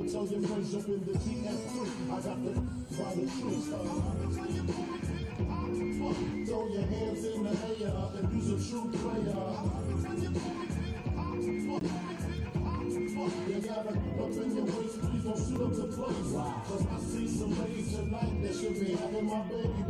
Tell your friends jump in the GF3. I got the by the tree. Throw your hands in the air and you's a true player. You gotta up in your waist, please don't shoot up the place. Cause I see some ladies tonight that should be having my baby.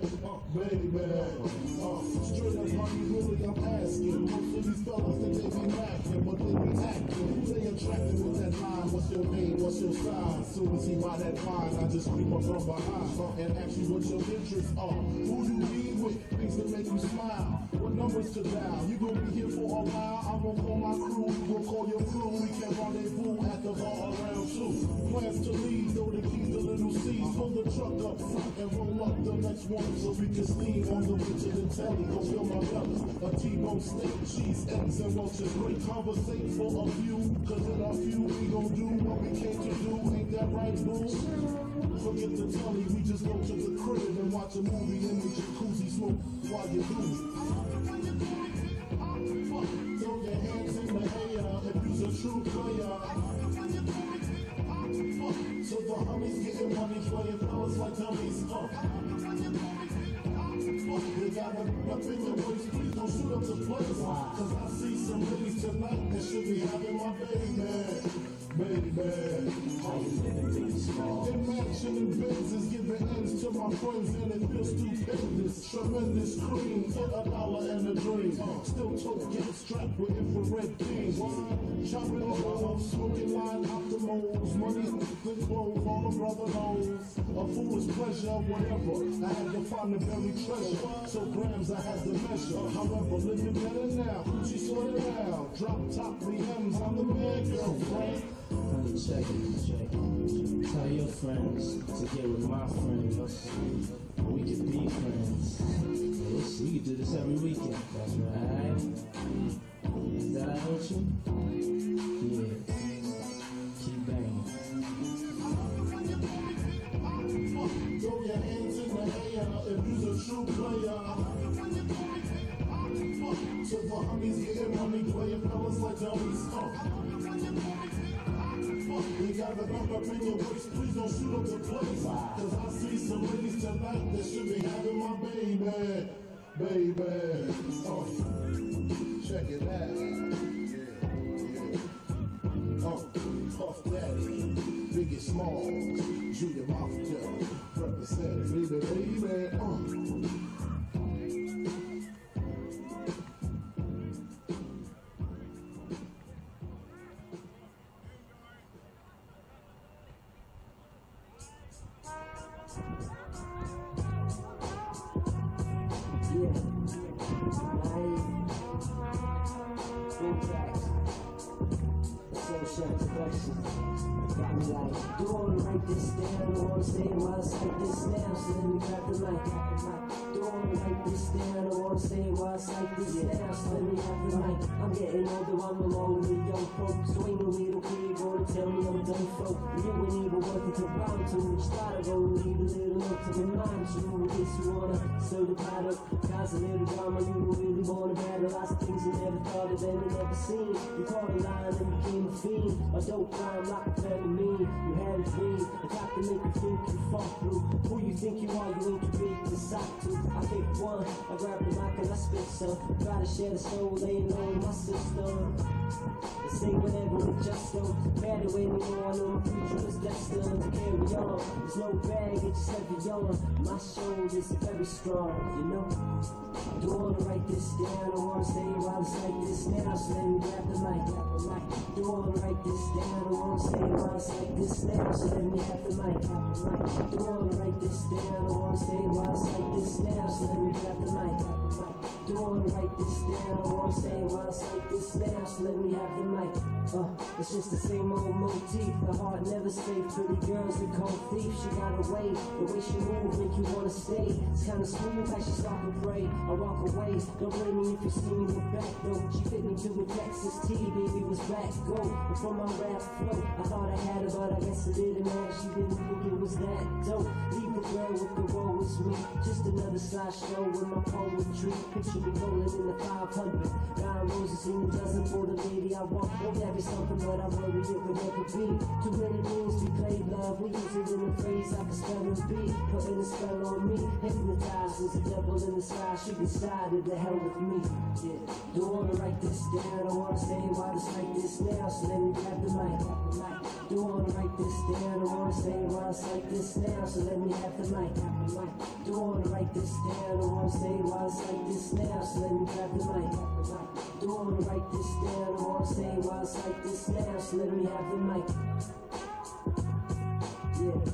Straight up money, really I'm asking. Most of these fellas think they be macking, but they be acting. Who they attracted with that line? What's your name? What's your sign? Soon as he buy that fine, I just creep up from behind and ask you what your interests are. Who you need with things that make you smile? What numbers to dial? You gonna be here for a while? I'm gonna call my crew. You gonna call your crew. We can rendezvous at the bar around 2. Plans to leave, throw the keys to little C's. Pull the truck up front and roll up the next one so we can steam on the way to the telly. Go fill my belly. A T-bone steak, cheese, eggs, and roaches. Great conversation for a few. Cause in a few we gon' do what we came to do. Ain't that right, boo? Forget the telly, we just go to the crib and watch a movie in the jacuzzi, smoke while you do it. Throw your hands in the air if you's a true player. So the homies getting money, playing fellas like dummies. You gotta up in your waist, please don't shoot up the place. Cause I see some ladies tonight that should be having my baby. How you living big small? Imagine and Benzes giving ends to my friends and it feels stupendous. Tremendous cream, hit $1 and a dream. Still tote get strapped with infrared beams. Chopping off, smoking line optimals. Money, good clothes, all the brother knows. A foolish pleasure, whatever. I had to find the very treasure. So grams I had to measure. However, living better now. She sorted out. Drop top BMs, I'm the man, girlfriend. Honey, check it. Tell your friends to get with my friends. We could be friends. We could do this every weekend. That's right. Is that right with you? Yeah. Keep banging. Throw your hands in the air if you's a true player. So the homies getting money, playing fellas like dummies. You gotta bump up in your waist, please don't shoot up the place. Cause I see some ladies tonight that should be having my baby. Check it out. Puff Daddy, Biggie Smalls, Junior Mafia, represent baby. Got me like, don't wanna write this down, don't wanna say while I cite this now, so let me grab the mic. Don't wanna write this down, don't wanna say while I cite this now, so let me have the mic. I'm getting older, I'm no longer the young folk, so ain't no little kid gonna tell me I'm done folk. You ain't even worth it to rhyme to, you started gonna leave a little note to remind you of this. You wanna serve the product, cause a little drama, you don't really wanna battle. Lots of things you never thought of and you never seen. You caught a line and became a fiend, a dope rhyme like a mean. You had a dream, a clock to make you think you fall through. Who you think you are, you ain't too big to sock to. I pick one, I grab the mic and I spit some. Try to share the soul, laying low in my system. And say whatever, it just don't matter anymore. I know my future is destined to carry on. There's no bag, it's just heavy on. My shoulders very strong, you know. Don't wanna write this down, I wanna say while it's like this now, so let me grab the mic. Don't wanna write this down, I wanna say while it's like this now, so let me have the mic. Don't wanna write this down, I wanna say while it's like this now, so let me grab the mic. Don't wanna write this down, I wanna say while it's like this now, so let me have the mic. It's just the same old motif, the heart never stays. Pretty girls that call thief, she got away. The way she move make you wanna stay. It's kinda smooth like she stop and pray. I walk away, don't blame me if you see me with back though. She fit me to a Texas T, baby was back go. And from my rap flow, I thought I had her, but I guess I didn't man. She didn't think it was that dope. Leave the girl with the roll with me. Just another slideshow with my poetry. Picture me rolling in the 500. 9 roses in a dozen for the lady I want. Won't that be something, but I worry it would never be. Too many moons the spelling bee, putting a spell on me. Hypnotized as the devil in the sky. She decided to hell with me. Yeah. Don't wanna write this down. I wanna stay while it's like this now. So let me grab the mic. Don't wanna write this down. I wanna stay while it's like this now. So let me have the mic. Don't wanna write this down. I wanna stay while it's like this now. So let me grab the mic. Don't wanna write this down. I wanna stay while it's like this now. So let me have the mic. Yeah.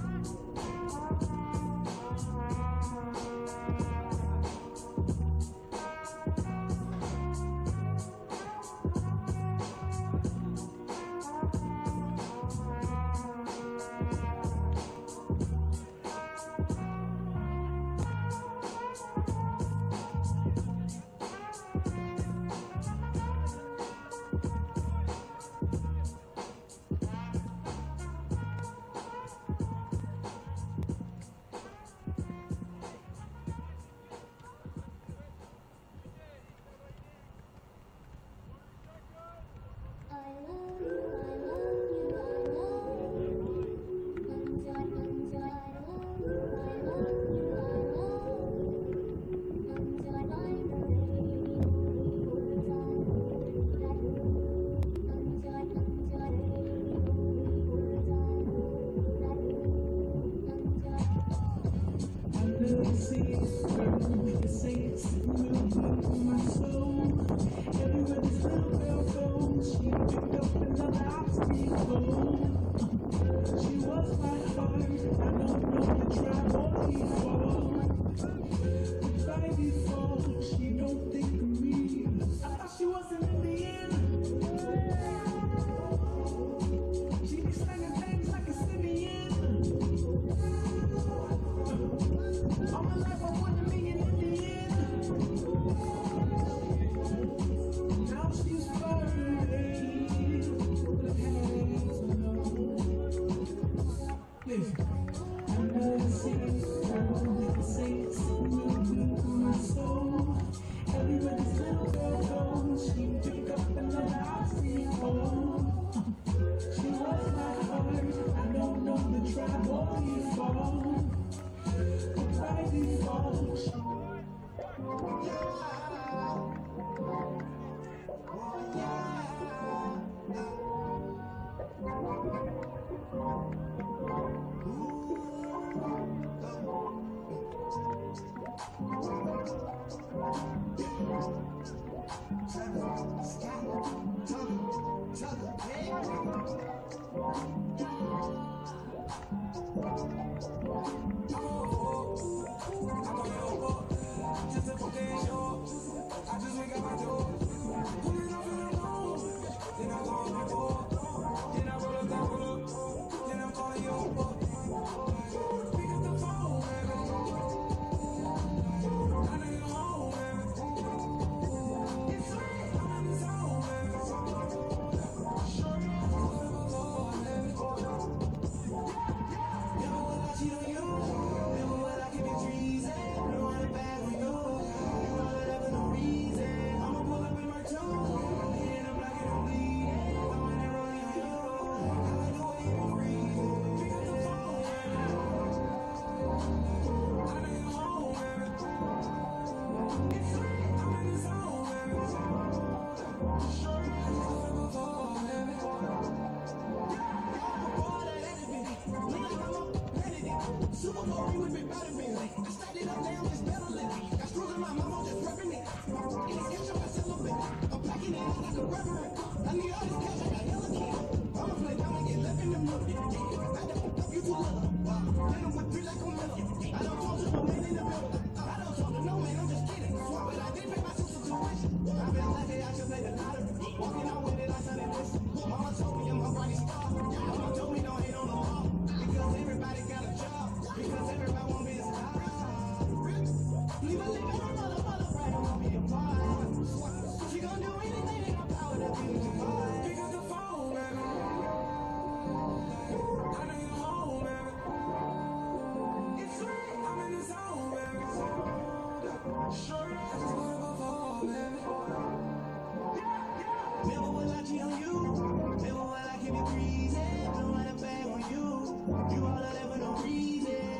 Never will I cheat on you. Never will I keep it greasy. Don't wanna bang on you. You all I ever no reason.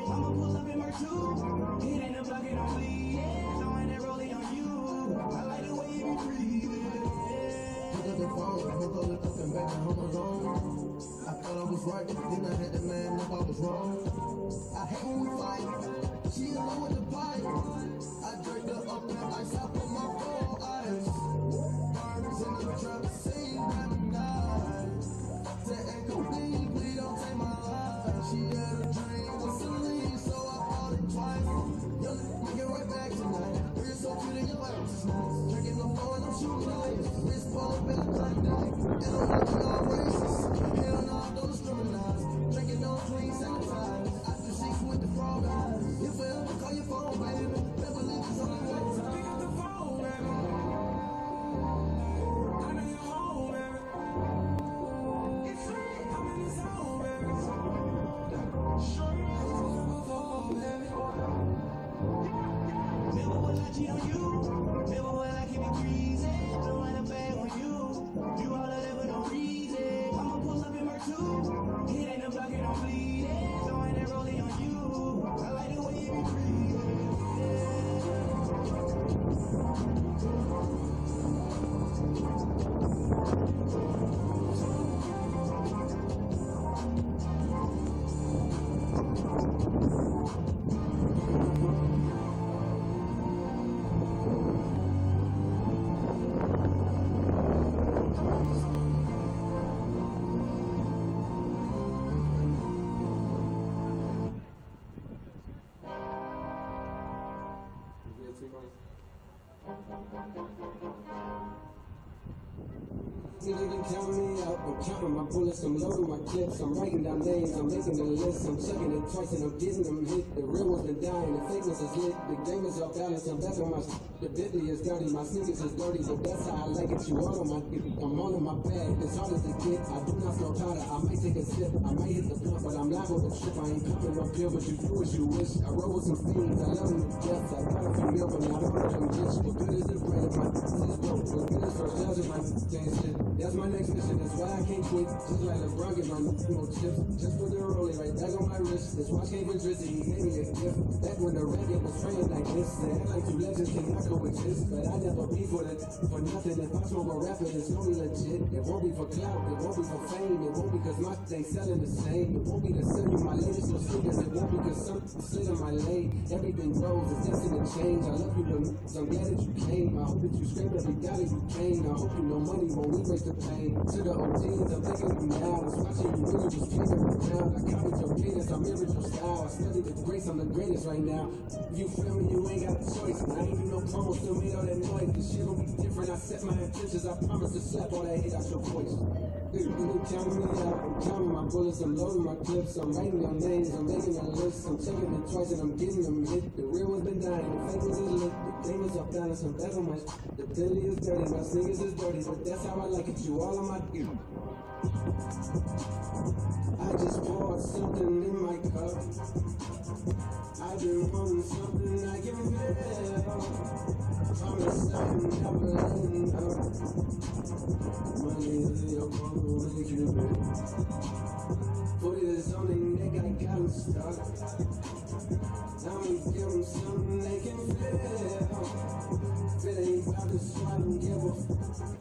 too. It ain't a bucket on bleeding, throwing that rollie on you. I like the way you be breathing. Pick up the phone, hook up the up and back and home alone. I thought I was right, then I had the man if I was wrong. I hate when we fight, she alone with the pipe. I drank her up and ice, I put my phone ice. Birds in the trap, sing at night. Say, Echo, please don't take my life. She had a dream with some leaves, so I bought it twice. Young, we get right back tonight. We're so cute in your life. Drinking the floor and I'm shooting lights. Wrist pull up in a Klondike. And I'm looking all racist. Hell no, I don't discriminate. Drinking no clean, sanitize. After 6 with the frog eyes. You feel me? Call your phone, baby. Never leave us on the way. Pick up the phone, baby. I know you're home, baby. It's free. I'm in the zone, baby. Show you before, baby. Never will I cheat on you. Never will I keep it greasy. Throwing a bag on you. You all of that for no reason. I'ma pull up in my two. It ain't a bucket on bleeding. Throwing that rollie on you. I like the way you be breathing. Nigga count me out, I'm counting my bullets, I'm loading my clips, I'm writing down names, I'm making a list, I'm checking it twice and I'm getting them hit. The real one's been dying, the fake ones is lit, the game is off balance, I'm back on my the Bentley is dirty, my sneakers is dirty, but that's how I like it, you all on my I'm all in my bag, as hard as it gets, I do not smoke powder, I might take a sip, I might hit the blunt, but I'm liable to trip, I ain't popping no pill, but you do as you wish, I roll with some fiends, I love them to death, I got a few mil, but not a bunch of bitch, what good is the bread of my sis dope, what good is first judge of my thing shit, that's my next mission, that's why I can't quit, just like LeBron get my no chips, just put the rolling right back on my wrist, this watch came from Drizzy, he gave me a gift, back when the rap game was praying like this, they act like two legends cannot coexist, but I never be for nothing, if I smoke a rapper, it's gonna be legit, it won't be for clout, it won't be for fame, it won't be cause my thing selling the same, it won't be to sell you my latest no sneakers, it won't be cause some slid on my lane, everything grows, it's destined to change, I love you, so I'm glad that you came, I hope that you scrape every dollar you came, I hope you know money won't erase the pain, to the OGs, I'm thinking of you now, I was watching you when you was playing me down, I copied your cadence, I mirrored your style, I studied the grace, I'm the greatest right now, you feel me, you ain't got a choice, and I ain't do no promo, still made all that noise, this shit gon' be different, I set my intentions, I promise to slap all that hate out your voice. You counting me out, I'm counting my bullets, I'm loading my clips, I'm writing down names, I'm making a list, I'm checking it twice and I'm getting them hit. The real one's been dying, the fake ones is lit, the game is off balance, I'm back on my the Bentley is dirty, my sneakers is dirty, but that's how I like it, you all on my gear. I just poured something in my cup, I've been wanting something I can feel. Promise I'm never letting up. Money is your phone, will make you real. Put it on their neck, I got them stuck. Now we give them something they can feel. If it ain't about the swat, I don't give a fuck.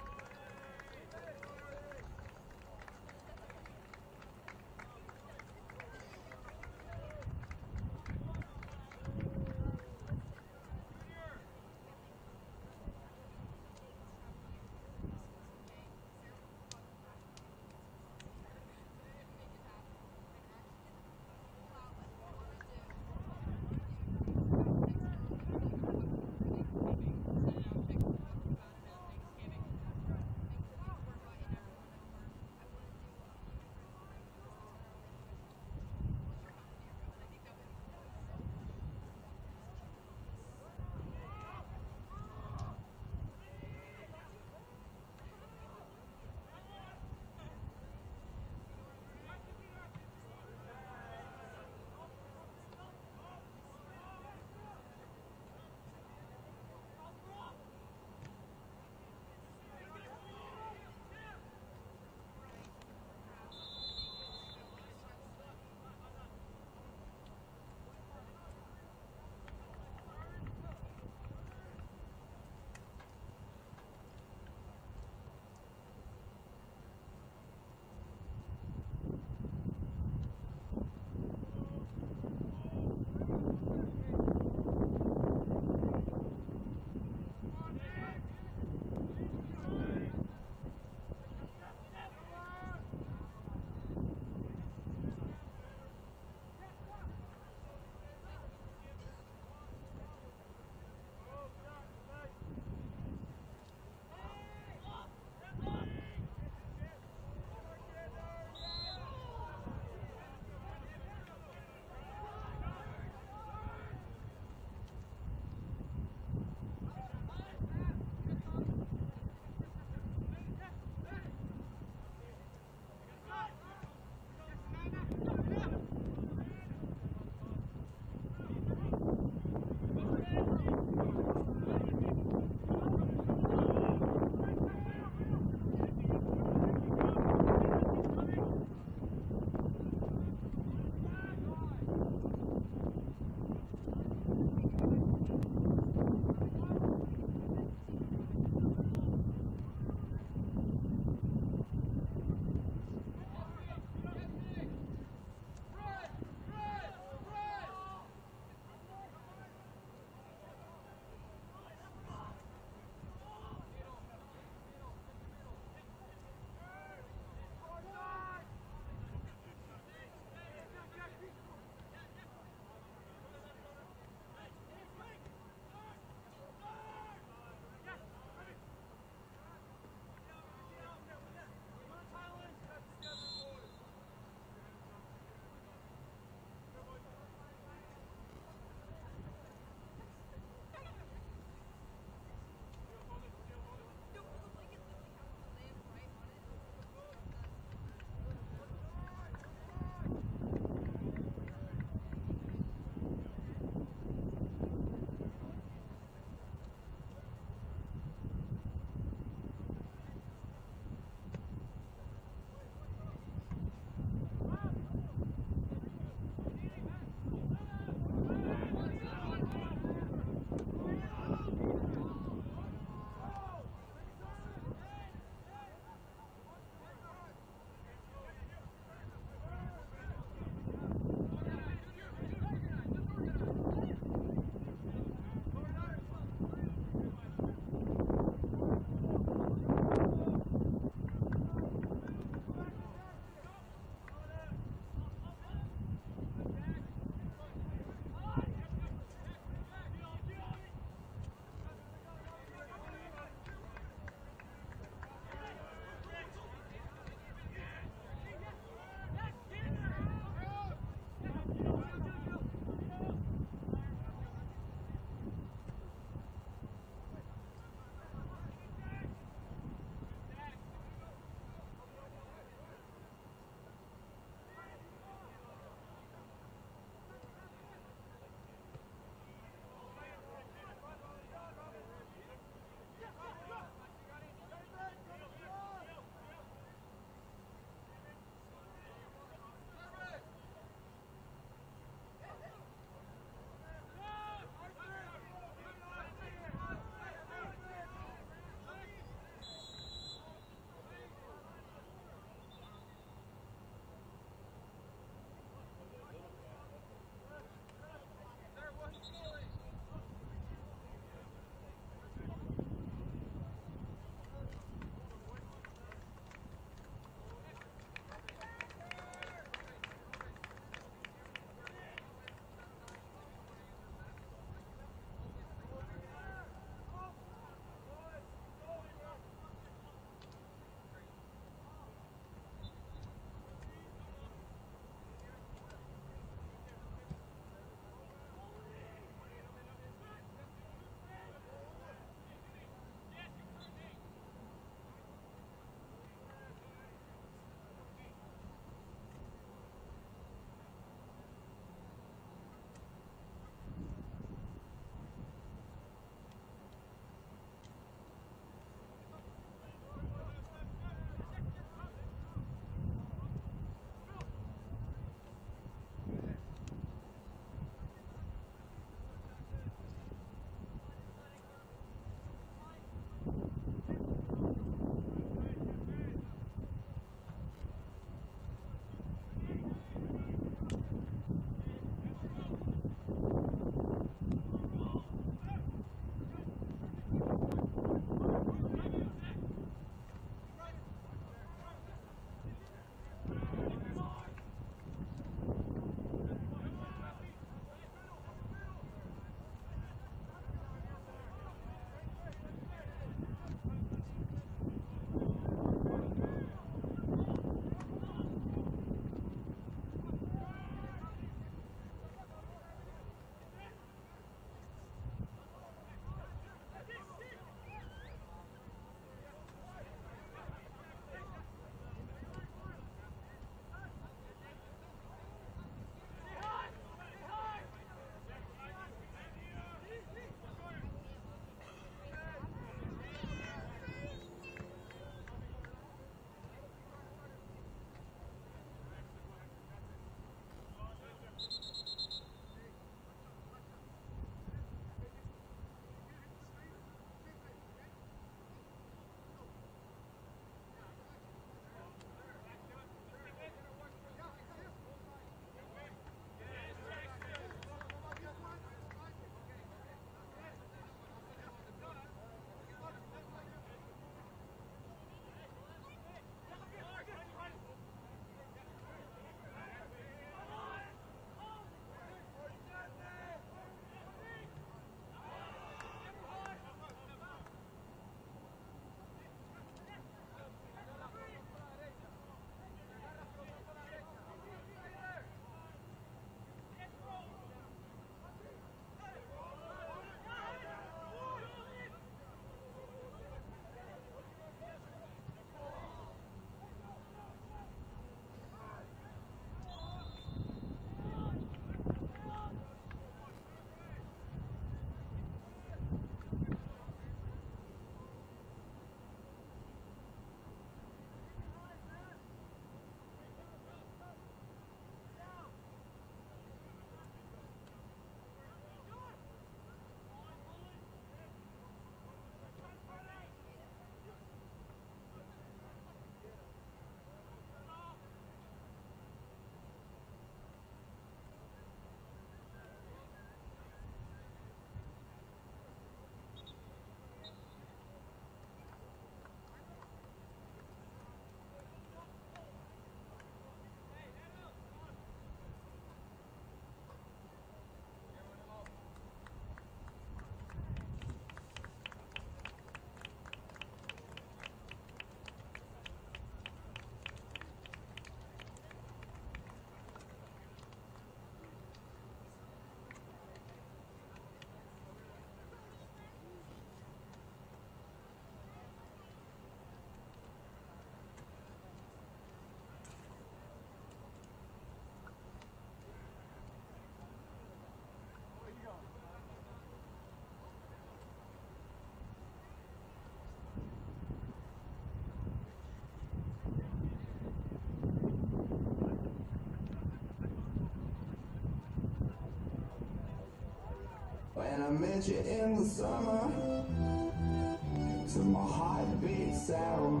When I met you in the summer, to my heartbeat sound,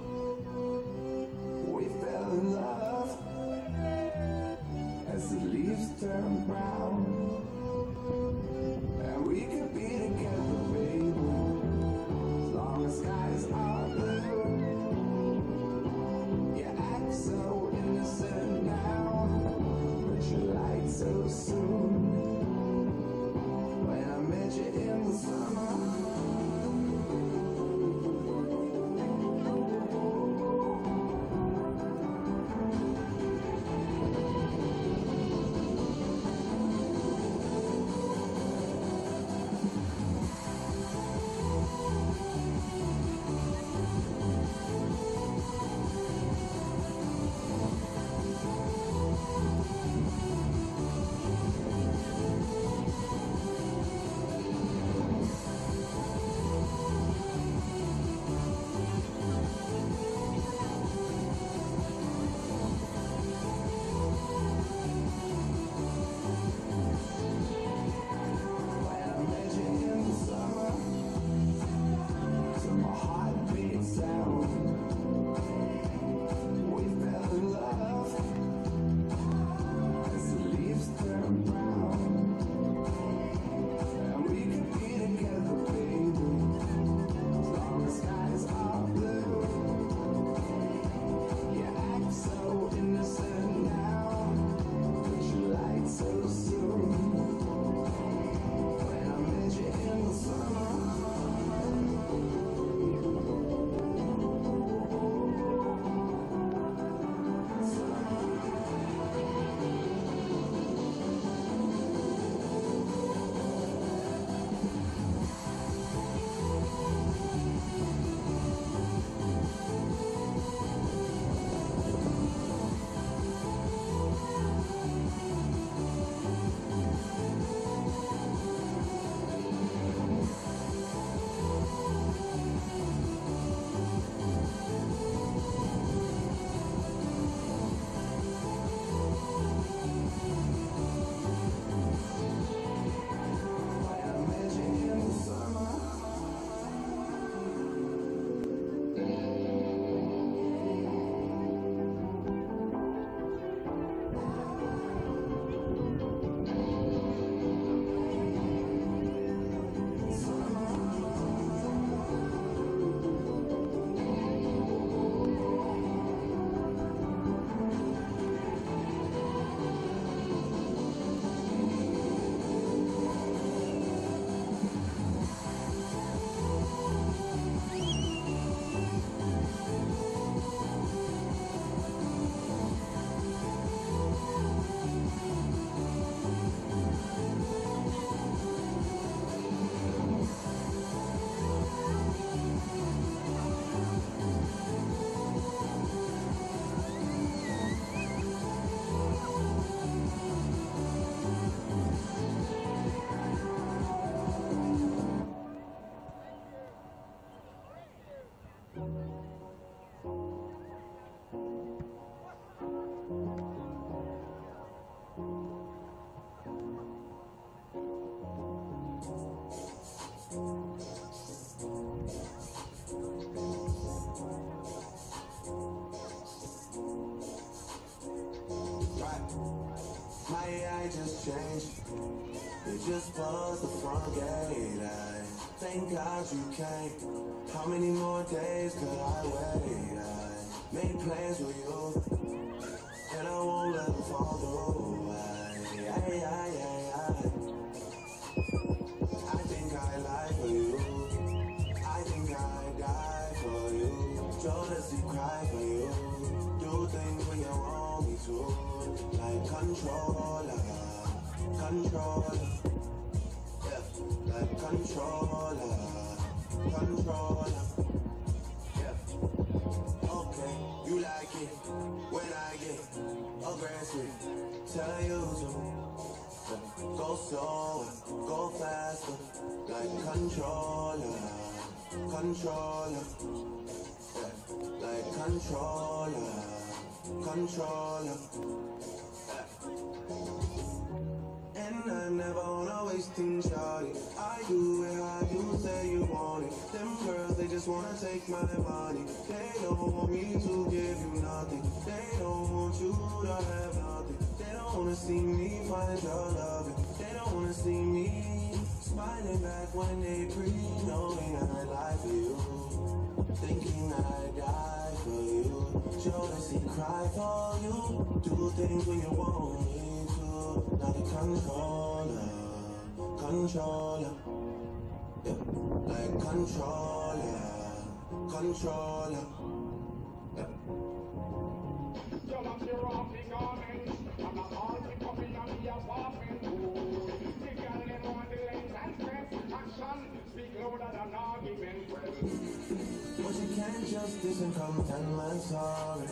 we fell in love as the leaves turn brown. And we could be together, baby, as long as skies are blue. You act so innocent now, but you lied so soon. When I met you in the summer, my AI just changed. It just buzzed the front gate. I thank God you came. How many more days could I wait? I made plans with you, and I won't let them fall through. I think I lie for you. I think I die for you. Jealousy cry for you. Do things when you want me to. Like controller, controller, yeah. Like controller, controller, yeah. Okay, you like it when I get aggressive. Tell you to go slower, go faster. Like controller, controller, yeah. Like controller, controller. And I'm never on a wasting shawty. just wanna take my money. They don't want me to give you nothing. They don't want you to have nothing. They don't wanna see me find your loving. They don't wanna see me smiling back when they breathe, knowing I lie for you, thinking I die for you. Jealousy cry for you. Do things when you want me to. Not a controller, controller. Yeah, like controller, controller. Yeah. You're not your rocking garments. I'm not all the copy on the apartment. The girl in one the lanes and stress. Action, speak louder than argument. But you can't just listen, come tell my sorry.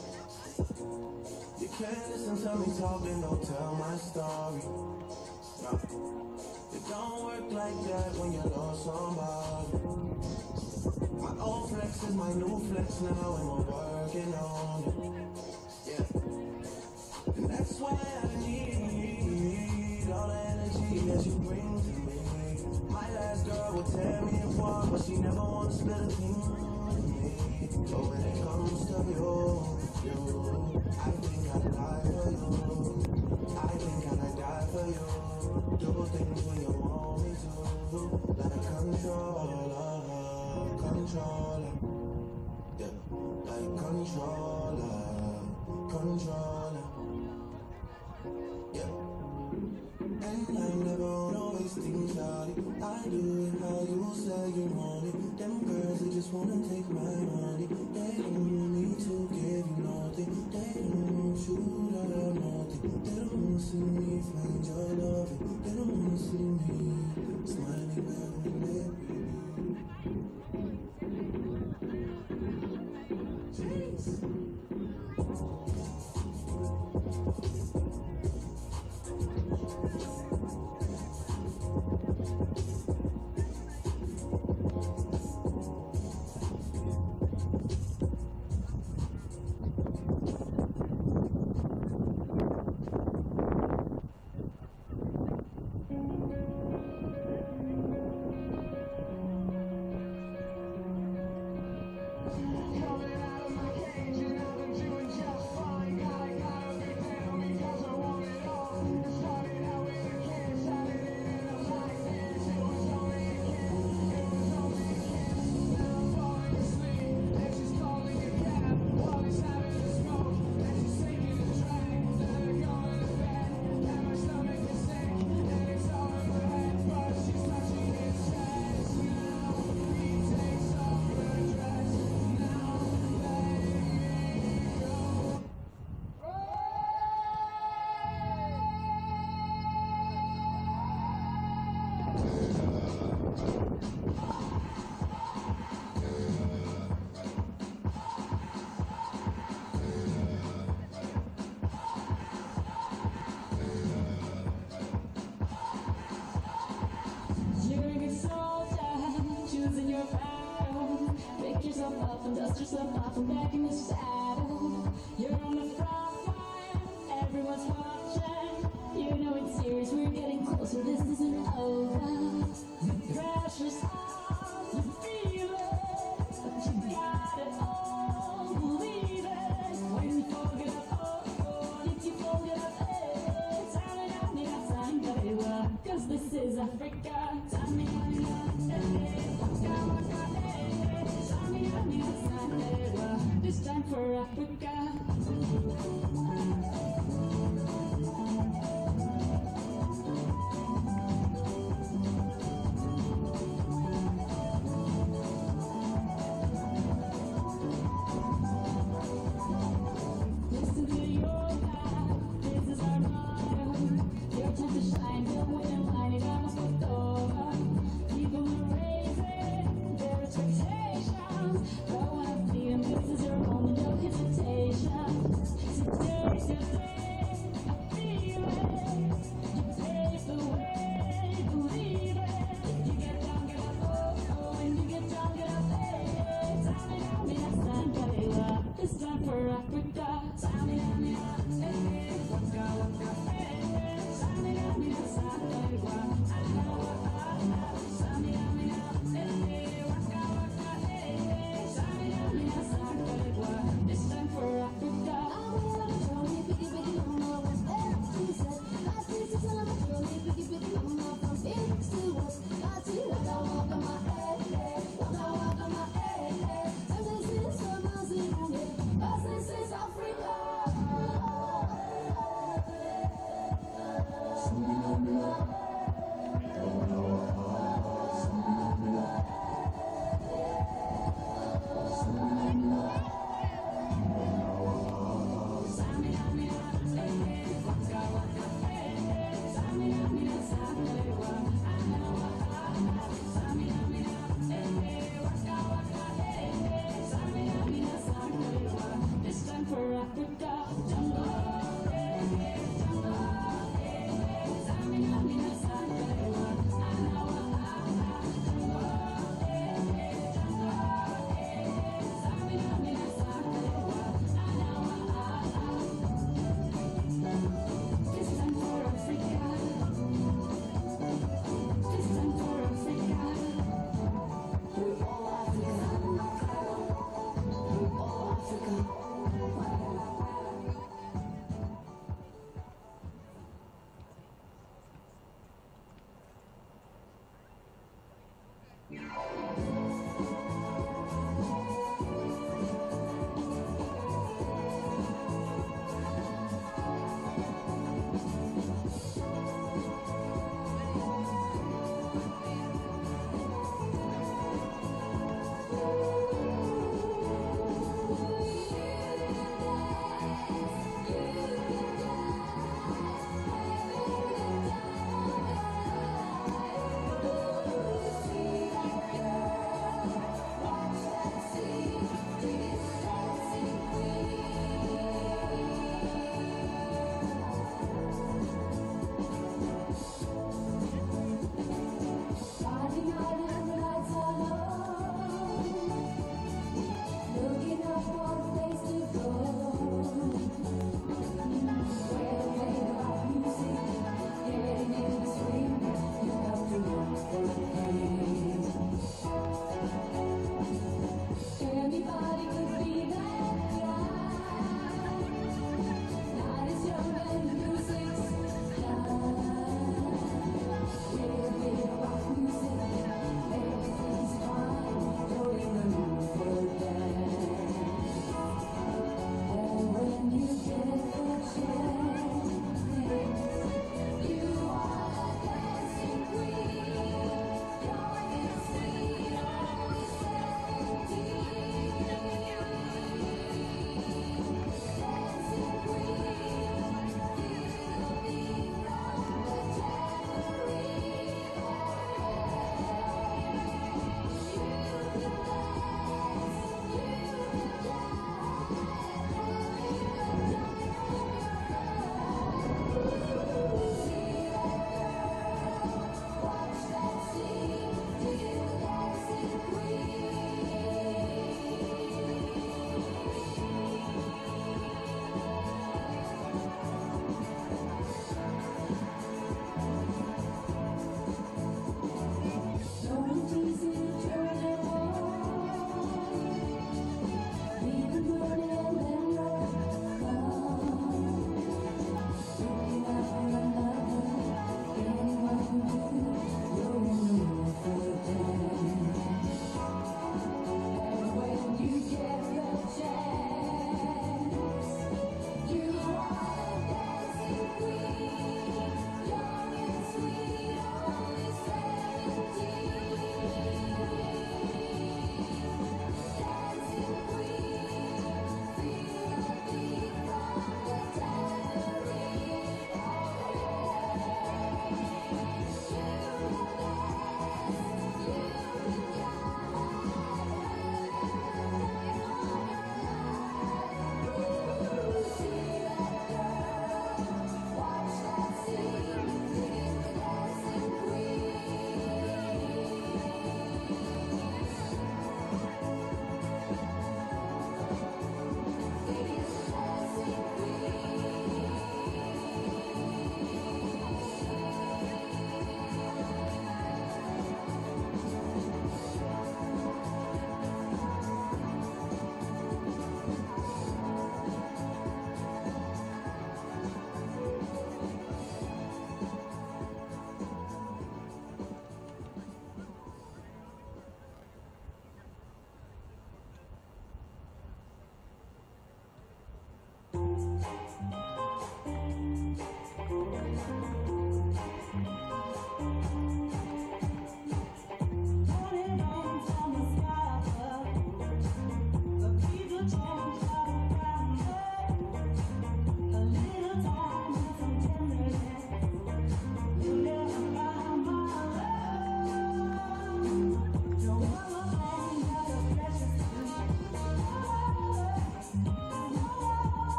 You can't listen to me talking, don't tell my story. No. It don't work like that when you lost somebody. My old flex is my new flex now, and we're working on it. Yeah. And that's why I need all the energy that you bring to me. My last girl would tear me apart, but she never wants to split a thing with me. But when it comes to you, I think I'd die for you. I think I'd die for you. Do things when you want me to, like a controller, controller, yeah, like controller, controller, yeah. And I'm never gonna waste things, Charlie. I do it how you say you want it. Them girls, they just wanna take my money. They don't want me to give you nothing. They don't want you to have nothing. They don't wanna see me find your loving. They don't wanna see me smiling back when they breathe. Dust yourself off and back in the saddle. You're on the front line, everyone's watching. You know it's serious, we're getting closer, this isn't over. The pressure's on, you feel it, but you got it all, believe it. When you fold it up, if you fold it up, cause this is Africa. This time for Africa. Listen to your life, this is our motto. Your time to shine, don't wait in line, you got to over. People are raising their expectations. Go on, feed them, this is your moment, no hesitation. Today's your day, feel it. You pave the way, believe it. You get down, get up, oh, and you get down, get up, hey. This time for Africa. Waka, waka, hey.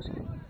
Music.